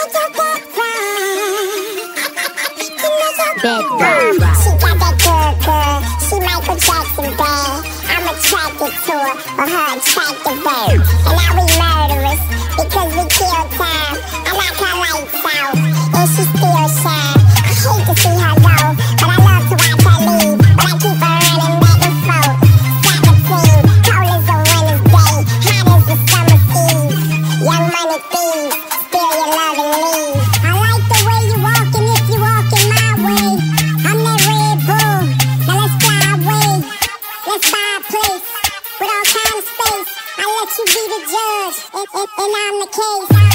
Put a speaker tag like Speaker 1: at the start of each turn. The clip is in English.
Speaker 1: She got that good. She Michael Jackson bad. I'm attracted to her for her attractive verb. And now we murderers because we kill time. I knock her lights out and she still shine. I hate to see her go, but I love to watch her leave. But I keep her running back and forth. Soccer team, cold as a winter's day, hot as the summer's eve. Young money thieves, steal your love and leave. I like the way you walking if you walking my way. I'm that Red Bull, now let's fly away. Let's buy a place with all kind of space. I let you be the judge, and I'm the case.